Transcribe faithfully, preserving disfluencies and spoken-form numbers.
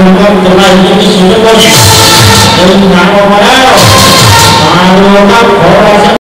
ก็จะไล่ที่สิ่งที่คนเดินทางออกมาแล้วมาดูครับขอ